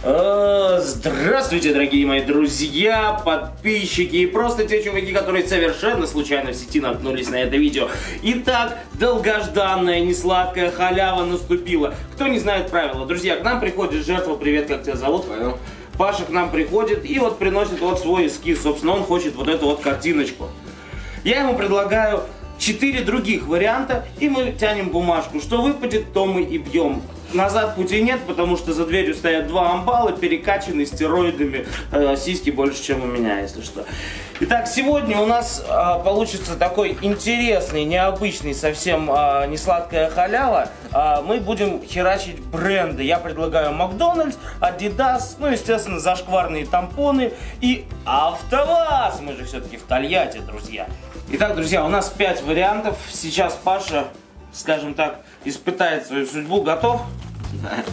Здравствуйте, дорогие мои друзья, подписчики и просто те чуваки, которые совершенно случайно в сети наткнулись на это видео. Итак, долгожданная несладкая халява наступила. Кто не знает правила, друзья, к нам приходит жертва. Привет, как тебя зовут? Понял. Паша к нам приходит и вот приносит вот свой эскиз. Собственно, он хочет вот эту вот картиночку. Я ему предлагаю 4 других варианта, и мы тянем бумажку. Что выпадет, то мы и бьем. Назад пути нет, потому что за дверью стоят 2 амбала, перекачанные стероидами, сиськи больше, чем у меня, если что. Итак, сегодня у нас получится такой интересный, необычный, совсем несладкая халява. Мы будем херачить бренды. Я предлагаю Макдональдс, Адидас, ну, естественно, зашкварные тампоны и АвтоВАЗ. Мы же все-таки в Тольятти, друзья. Итак, друзья, у нас 5 вариантов. Сейчас Паша, скажем так, испытает свою судьбу. Готов? Да.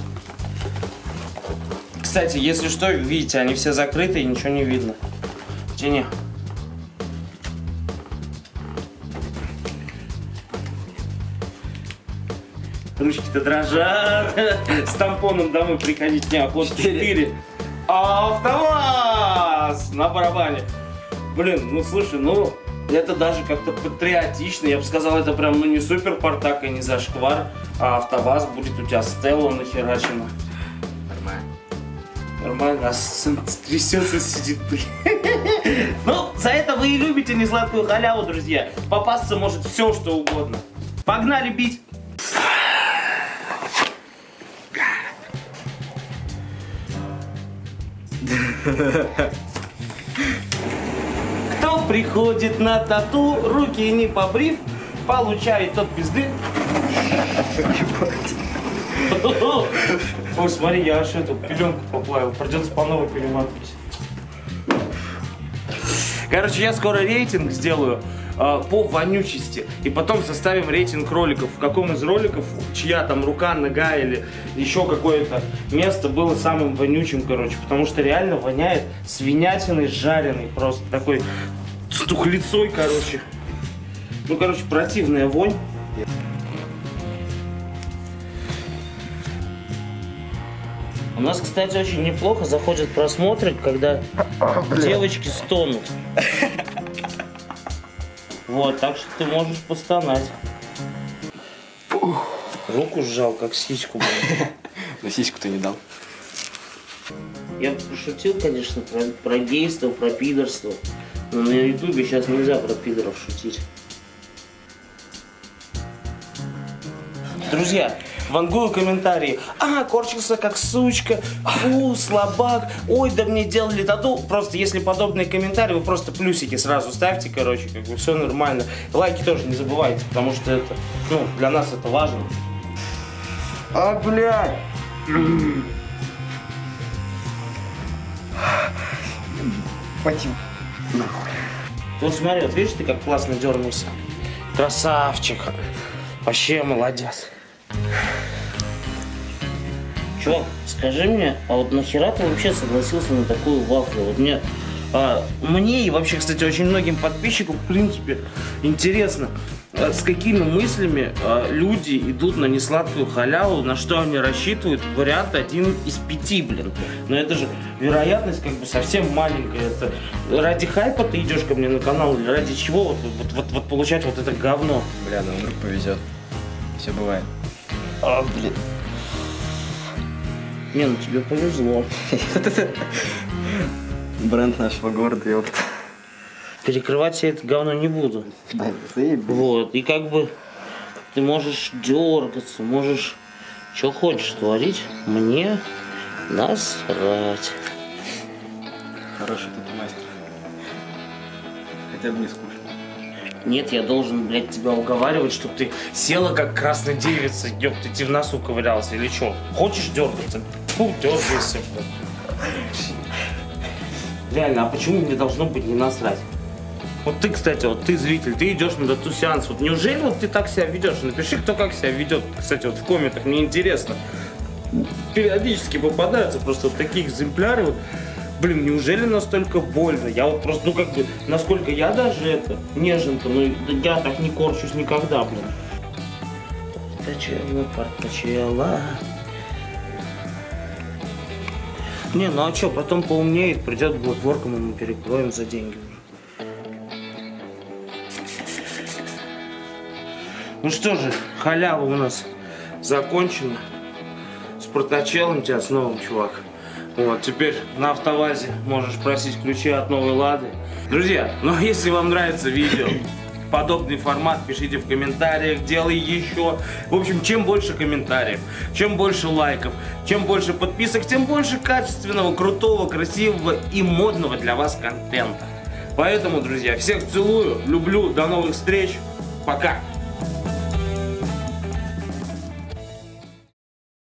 Кстати, если что, видите, они все закрыты и ничего не видно. Тяни. Ручки-то дрожат. С тампоном домой приходить неохота. 4. АвтоВАЗ на барабане. Блин, ну слушай, ну это даже как-то патриотично. Я бы сказал, это прям, ну, не супер Спартак и не зашквар, а АвтоВАЗ будет у тебя Стелла нахерачена. Нормально. Нормально, а трясется, сидит. Ну, за это вы и любите несладкую халяву, друзья. Попасться может все, что угодно. Погнали бить! Кто приходит на тату, руки не побрив, получает тот пизды. Ой, смотри, я аж эту пеленку поплавил, придется по новой перематывать. Короче, я скоро рейтинг сделаю по вонючести, и потом составим рейтинг роликов. В каком из роликов, чья там рука, нога или еще какое-то место было самым вонючим, короче, потому что реально воняет свинятиной жареной, просто такой с тухлицой, короче. Ну, короче, противная вонь. У нас, кстати, очень неплохо заходят просмотры, когда девочки стонут. Вот, так что ты можешь постонать. Руку сжал, как сиську. Но сиську ты не дал. Я шутил, конечно, про гейство, про пидорство. Но на ютубе сейчас нельзя про пидоров шутить. Друзья, вангую комментарии. Корчился как сучка, фу, слабак, ой, да мне делали тату. Просто если подобные комментарии, вы просто плюсики сразу ставьте, короче, как бы все нормально. Лайки тоже не забывайте, потому что это, ну, для нас это важно. Блядь! Пойдем. Вот смотри, вот видишь, ты как классно дернулся. Красавчик. Вообще молодец. Чё, скажи мне, а вот нахера ты вообще согласился на такую вафлю? Вот мне и вообще, кстати, очень многим подписчикам, в принципе, интересно, с какими мыслями люди идут на несладкую халяву, на что они рассчитывают. Вариант 1 из 5, блин. Но это же вероятность как бы совсем маленькая. Это ради хайпа ты идешь ко мне на канал или ради чего вот получать вот это говно? Бля, ну вдруг повезет. Все бывает. Блин. Не, ну тебе повезло. Бренд нашего города, ёпта. Перекрывать я это говно не буду. Вот, и как бы ты можешь дергаться, можешь что хочешь творить. Мне насрать. Хороший ты мастер. Хотя бы не скучно. Нет, я должен, блядь, тебя уговаривать, чтобы ты села как красная девица, ёпта, ты в носу ковырялся или что? Хочешь дергаться? Фу, дергайся, блядь. Реально, а почему мне должно быть не насрать? Вот ты, кстати, вот ты зритель, ты идешь на тату-сеанс, вот неужели вот ты так себя ведешь? Напиши, кто как себя ведет, кстати, вот в комментах, мне интересно. Периодически попадаются просто вот такие экземпляры, вот. Блин, неужели настолько больно? Я вот просто, ну как бы, насколько я даже это, неженка, ну я так не корчусь никогда, блин. Партачела. Не, ну а что, потом поумнеет, придет Bloodwork, мы ему перекроем за деньги уже. Ну что же, халява у нас закончена. С проточелом тебя, с новым, чувак. Вот, теперь на автовазе можешь просить ключи от новой Лады. Друзья, ну а если вам нравится видео, подобный формат, пишите в комментариях, делай еще. В общем, чем больше комментариев, чем больше лайков, чем больше подписок, тем больше качественного, крутого, красивого и модного для вас контента. Поэтому, друзья, всех целую, люблю, до новых встреч, пока!